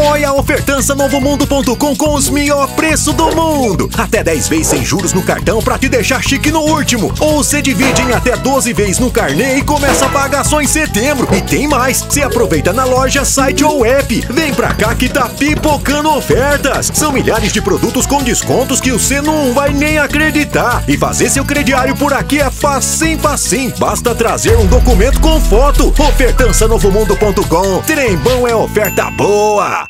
Olha a ofertança novomundo.com com os melhor preço do mundo. Até 10 vezes sem juros no cartão pra te deixar chique no último. Ou você divide em até 12 vezes no carnê e começa a pagar só em setembro. E tem mais, você aproveita na loja, site ou app. Vem pra cá que tá pipocando ofertas. São milhares de produtos com descontos que você não vai nem acreditar. E fazer seu crediário por aqui é facinho. Basta trazer um documento com foto. Ofertança novomundo.com. Trem bom é oferta boa.